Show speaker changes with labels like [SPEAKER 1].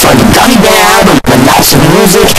[SPEAKER 1] for the Gummy Bear album, and lots of music.